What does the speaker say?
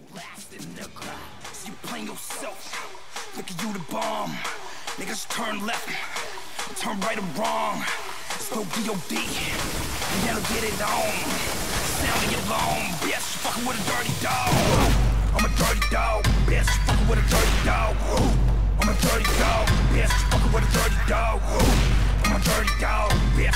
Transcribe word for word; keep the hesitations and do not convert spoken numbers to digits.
blasting, nigga. So you playing yourself. Look at you the bomb. Niggas turn left, turn right or wrong. Still D O D. And that'll get it on. Sounding alone, bitch. You fucking with a dirty dog. I'm a dirty dog, bitch. You fucking with a dirty dog. I'm a dirty dog, bitch. You fucking with a dirty dog. I'm a dirty dog, bitch.